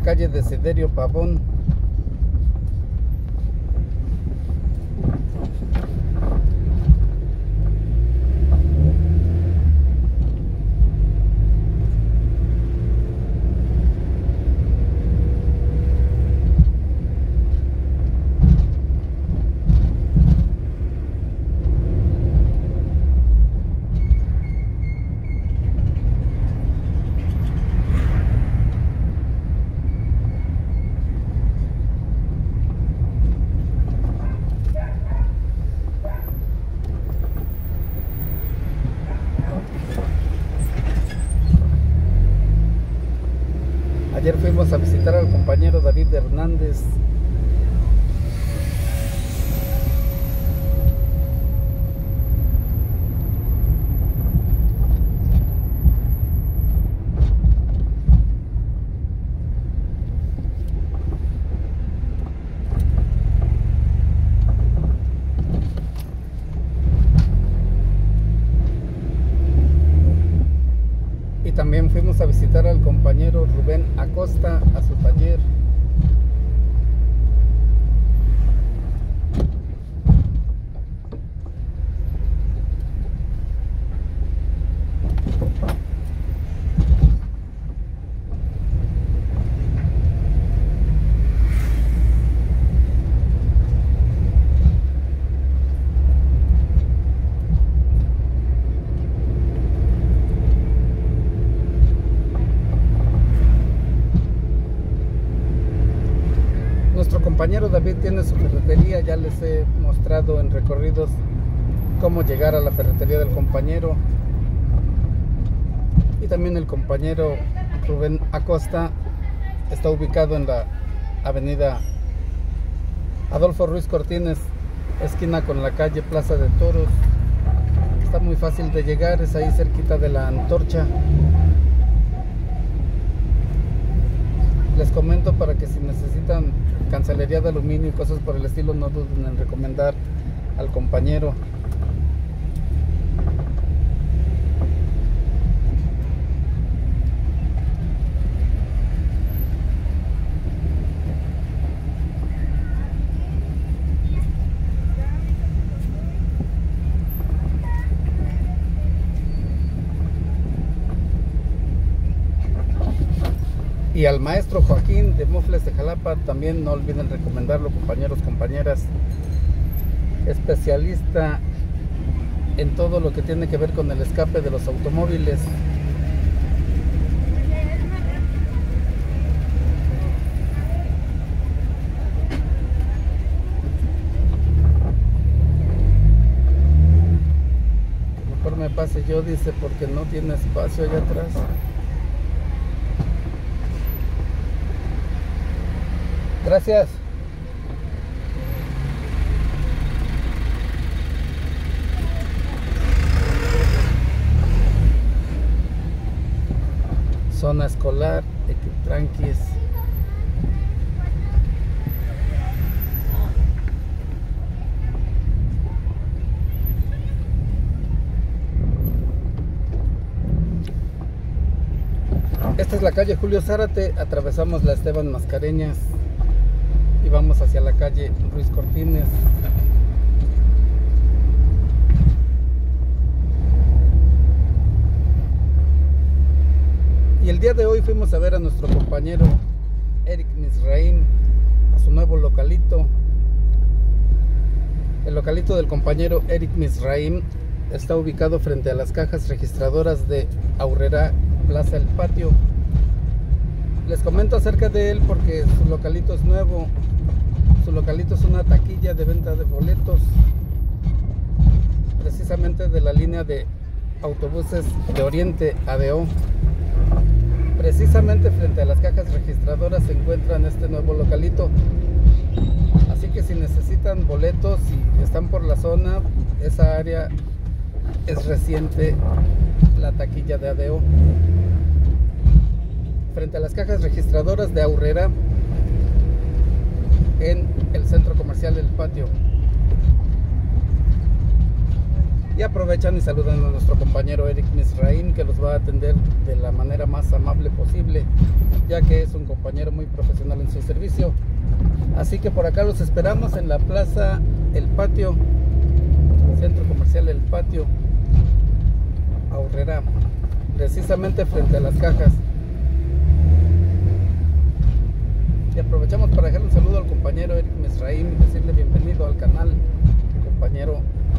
la calle Desiderio Pavón. Ayer fuimos a visitar al compañero David Hernández. Y también fuimos a visitar al compañero Rubén Acosta a su taller. Nuestro compañero David tiene su ferretería, ya les he mostrado en recorridos cómo llegar a la ferretería del compañero. Y también el compañero Rubén Acosta está ubicado en la avenida Adolfo Ruiz Cortines, esquina con la calle Plaza de Toros. Está muy fácil de llegar, es ahí cerquita de la Antorcha. Les comento para que si necesitan cancelería de aluminio y cosas por el estilo, no duden en recomendar al compañero. Y al maestro Joaquín de Mofles de Jalapa también no olviden recomendarlo, compañeros, compañeras. Especialista en todo lo que tiene que ver con el escape de los automóviles. Mejor me pase yo, dice, porque no tiene espacio allá atrás. Gracias. Zona escolar, Equitranquis. Esta es la calle Julio Zárate, atravesamos la Esteban Mascareñas y vamos hacia la calle Ruiz Cortines. Y el día de hoy fuimos a ver a nuestro compañero Eric Misraim a su nuevo localito. El localito del compañero Eric Misraim está ubicado frente a las cajas registradoras de Aurrera Plaza El Patio. Les comento acerca de él porque su localito es nuevo. Su localito es una taquilla de venta de boletos, precisamente de la línea de autobuses de Oriente ADO. Precisamente frente a las cajas registradoras se encuentran este nuevo localito. Así que si necesitan boletos y están por la zona, esa área es reciente, la taquilla de ADO. Frente a las cajas registradoras de Aurrera, en el centro comercial El Patio. Y aprovechan y saludan a nuestro compañero Eric Misraim, que los va a atender de la manera más amable posible, ya que es un compañero muy profesional en su servicio. Así que por acá los esperamos en la plaza El Patio, centro comercial El Patio, Aurrera, precisamente frente a las cajas. Y aprovechamos para dejarle un saludo al compañero Eric Misraim y decirle bienvenido al canal, compañero.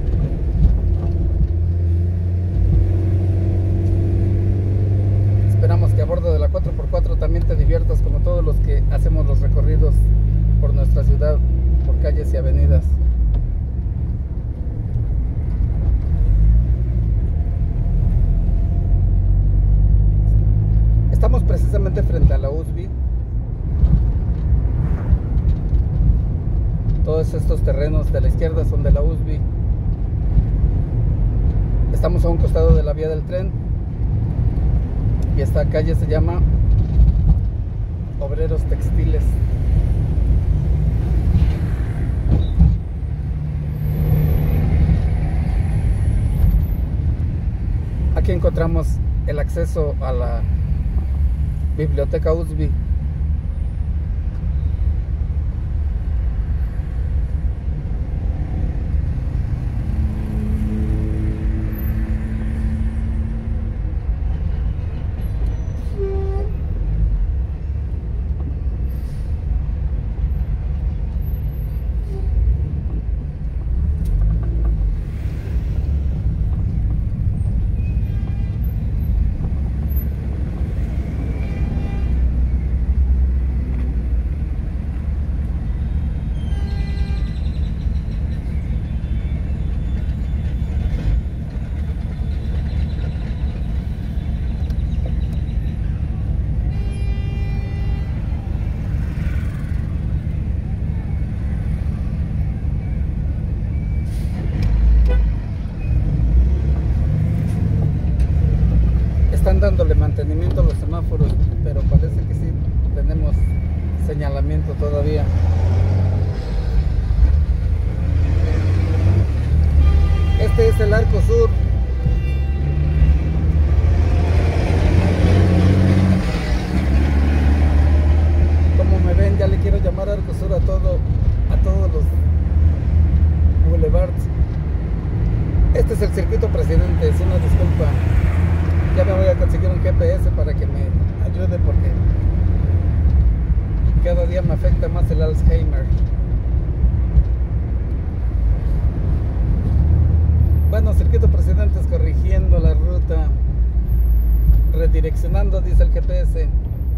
Esperamos que a bordo de la 4x4 también te diviertas como todos los que hacemos los recorridos por nuestra ciudad, por calles y avenidas. Estamos precisamente frente a la USB. Todos estos terrenos de la izquierda son de la USB. Estamos a un costado de la vía del tren. Y esta calle se llama Obreros Textiles. Aquí encontramos el acceso a la biblioteca USB. Están dándole mantenimiento a los semáforos, pero parece que sí tenemos señalamiento todavía. Este es el Arco Sur. Como me ven, ya le quiero llamar Arco Sur a todos los boulevards. Este es el Circuito Presidente, es una disculpa. Ya me voy a conseguir un GPS para que me ayude, porque cada día me afecta más el Alzheimer. Bueno, Circuito Presidentes corrigiendo la ruta, redireccionando, dice el GPS.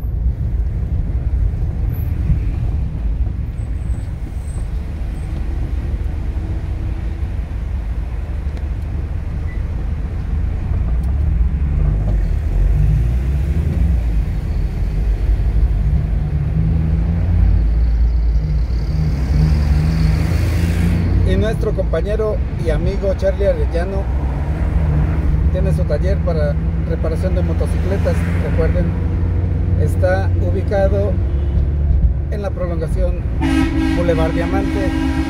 Nuestro compañero y amigo Charlie Arellano tiene su taller para reparación de motocicletas. Recuerden, está ubicado en la prolongación Boulevard Diamante.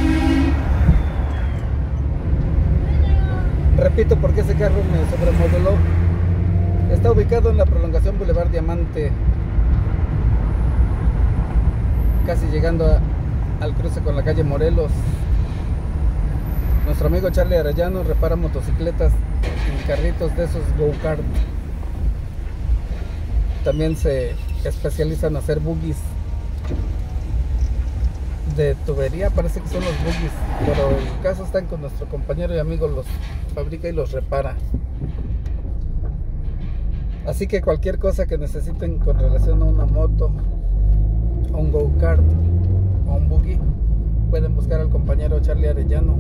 Repito, porque ese carro me sobremoduló. Está ubicado en la prolongación Boulevard Diamante, casi llegando al cruce con la calle Morelos. Nuestro amigo Charlie Arellano repara motocicletas y carritos de esos go-kart. También se especializa en hacer buggies de tubería, parece que son los buggies, pero el caso están con nuestro compañero y amigo, los fabrica y los repara. Así que cualquier cosa que necesiten con relación a una moto, a un go-kart o a un buggy, pueden buscar al compañero Charlie Arellano.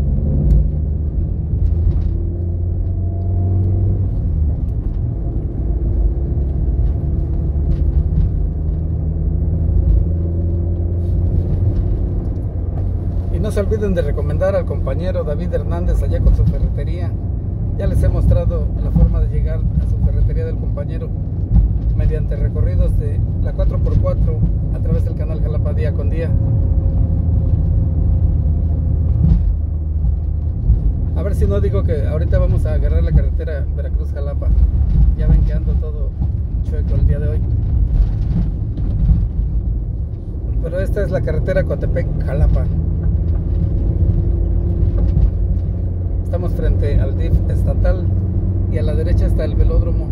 No se olviden de recomendar al compañero David Hernández allá con su ferretería. Ya les he mostrado la forma de llegar a su ferretería del compañero mediante recorridos de la 4x4 a través del canal Jalapa Día con Día. A ver si si no digo que ahorita vamos a agarrar la carretera Veracruz-Jalapa. Ya ven que ando todo chueco el día de hoy. Pero esta es la carretera Coatepec-Jalapa. Estamos frente al DIF estatal y a la derecha está el velódromo.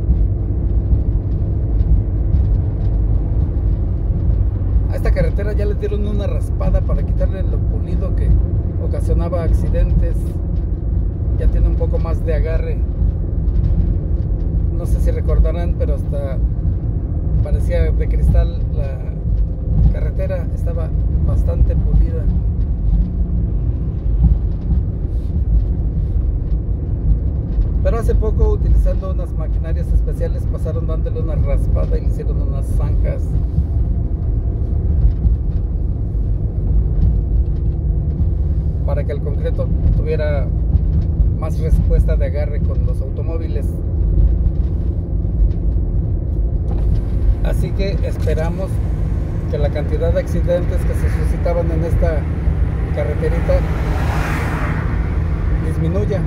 A esta carretera ya le dieron una raspada para quitarle lo pulido que ocasionaba accidentes. Ya tiene un poco más de agarre. No sé si recordarán, pero hasta parecía de cristal la carretera, estaba bastante pulida. Pero hace poco, utilizando unas maquinarias especiales, pasaron dándole una raspada y le hicieron unas zanjas. Para que el concreto tuviera más respuesta de agarre con los automóviles. Así que esperamos que la cantidad de accidentes que se suscitaban en esta carreterita disminuya.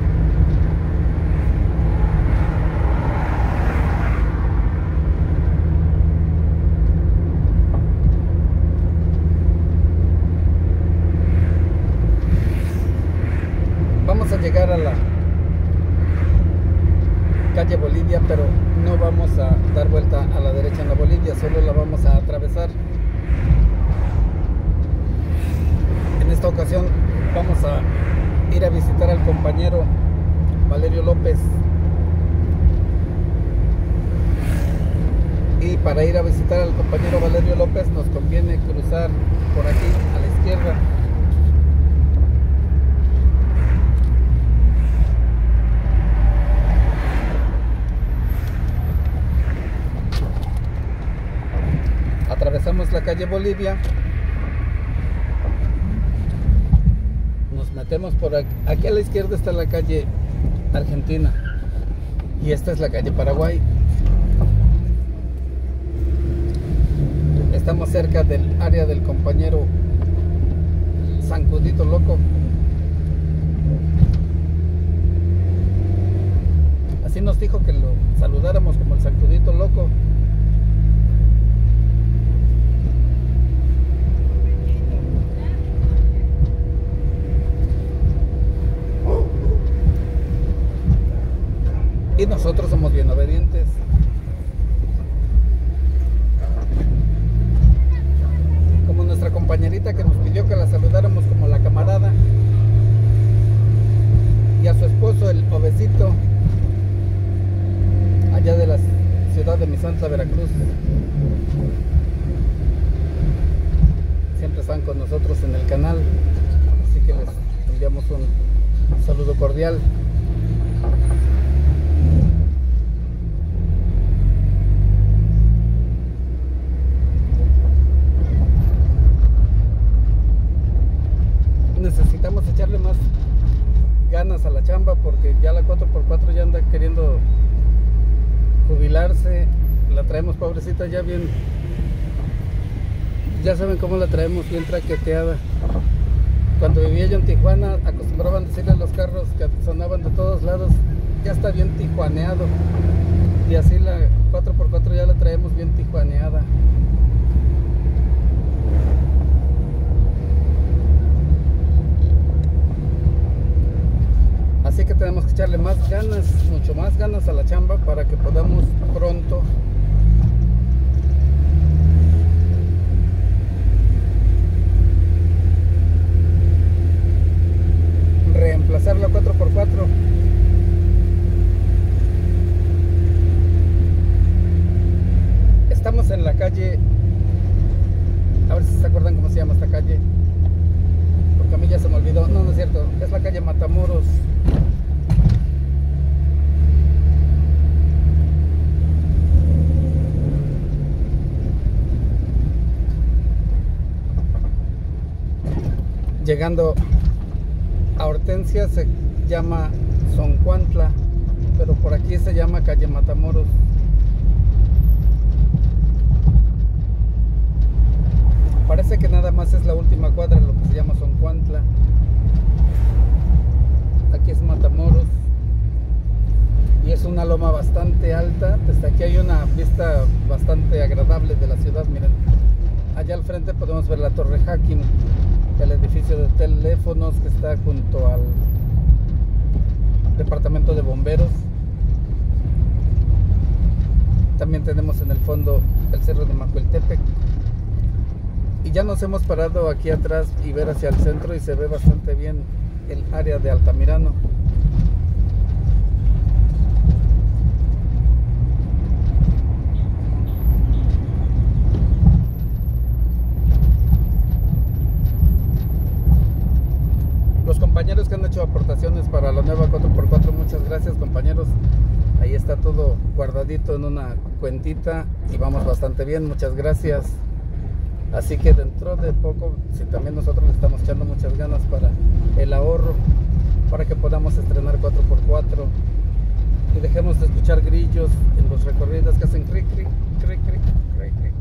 Vamos a llegar a la calle Bolivia, pero no vamos a dar vuelta a la derecha en la Bolivia, solo la vamos a atravesar. En esta ocasión vamos a ir a visitar al compañero Valerio López. Y para ir a visitar al compañero Valerio López nos conviene cruzar por aquí a la izquierda. Atravesamos la calle Bolivia, nos metemos por aquí. Aquí a la izquierda está la calle Argentina y esta es la calle Paraguay. Estamos cerca del área del compañero Zancudito Loco. Así nos dijo que lo saludáramos como el Zancudito Loco. Y nosotros somos bien obedientes. Como nuestra compañerita que nos pidió que la saludáramos como la camarada. Y a su esposo, el Obesito, allá de la ciudad de Misantla, Veracruz. Siempre están con nosotros en el canal. Así que les enviamos un saludo cordial. Necesitamos echarle más ganas a la chamba porque ya la 4x4 ya anda queriendo jubilarse. La traemos pobrecita ya bien, ya saben cómo la traemos, bien traqueteada. Cuando vivía yo en Tijuana acostumbraban decirle a los carros que sonaban de todos lados, ya está bien tijuaneado. Y así la 4x4 ya la traemos bien tijuaneada. Así que tenemos que echarle más ganas, mucho más ganas a la chamba para que podamos pronto reemplazar la 4x4. Estamos en la calle, a ver si se acuerdan cómo se llama esta calle, porque a mí ya se me olvidó. No, no es cierto, es la calle Matamoros. Llegando a Hortensia se llama Zoncuantla, pero por aquí se llama calle Matamoros. Parece que nada más es la última cuadra lo que se llama Zoncuantla. Aquí es Matamoros. loma bastante alta. Desde aquí hay una vista bastante agradable de la ciudad. Miren, allá al frente podemos ver la Torre Hacking, el edificio de teléfonos que está junto al departamento de bomberos. También tenemos en el fondo el cerro de Macuiltepec. Y ya nos hemos parado aquí atrás y ver hacia el centro y se ve bastante bien el área de Altamirano. Los compañeros que han hecho aportaciones para la nueva 4x4, muchas gracias, compañeros. Ahí está todo guardadito en una cuentita y vamos bastante bien, muchas gracias. Así que dentro de poco, si también nosotros le estamos echando muchas ganas para el ahorro, para que podamos estrenar 4x4 y dejemos de escuchar grillos en los recorridos que hacen cric, cric, cric, cric, cric, cric.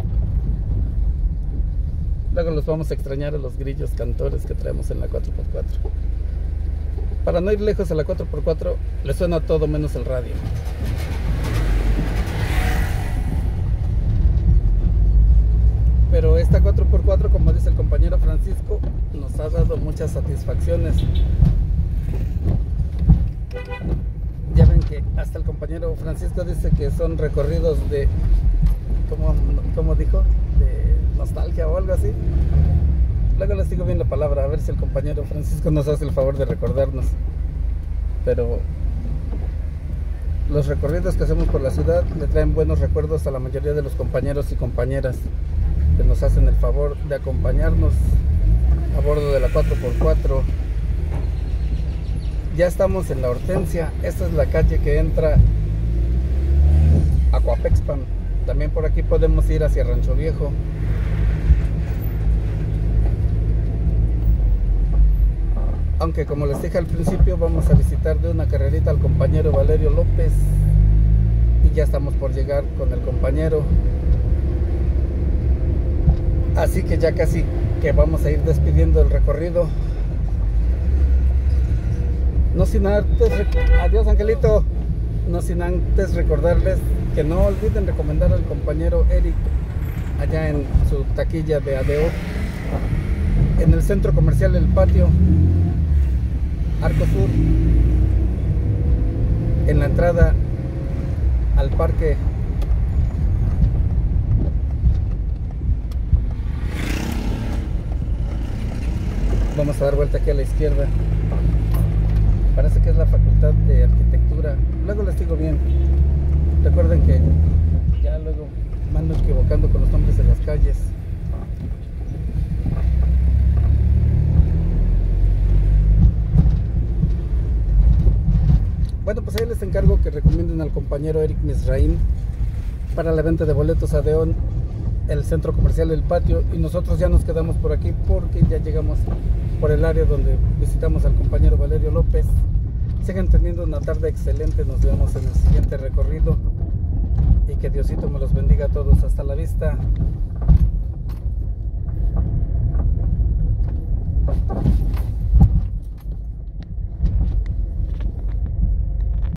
Luego los vamos a extrañar a los grillos cantores que traemos en la 4x4. Para no ir lejos a la 4x4, le suena todo menos el radio. Pero esta 4x4, como dice el compañero Francisco, nos ha dado muchas satisfacciones. Ya ven que hasta el compañero Francisco dice que son recorridos de, ¿cómo dijo? De nostalgia o algo así. Luego les digo bien la palabra, a ver si el compañero Francisco nos hace el favor de recordarnos. Pero los recorridos que hacemos por la ciudad le traen buenos recuerdos a la mayoría de los compañeros y compañeras que nos hacen el favor de acompañarnos a bordo de la 4x4. Ya estamos en la Hortensia. Esta es la calle que entra a Coapexpan. También por aquí podemos ir hacia Rancho Viejo. Aunque como les dije al principio, vamos a visitar de una carrerita al compañero Valerio López. Y ya estamos por llegar con el compañero. Así que ya casi que vamos a ir despidiendo el recorrido. No sin antes, adiós Angelito. No sin antes recordarles que no olviden recomendar al compañero Eric allá en su taquilla de ADO, en el centro comercial El Patio, Arco Sur, en la entrada al parque. Vamos a dar vuelta aquí a la izquierda. Parece que es la Facultad de Arquitectura. Luego les digo bien. Recuerden que ya luego me ando equivocando con los nombres de las calles. Bueno, pues ahí les encargo que recomienden al compañero Eric Misraim para la venta de boletos a Deón, el centro comercial El Patio, y nosotros ya nos quedamos por aquí porque ya llegamos por el área donde visitamos al compañero Valerio López. Sigan teniendo una tarde excelente, nos vemos en el siguiente recorrido y que Diosito me los bendiga a todos. Hasta la vista.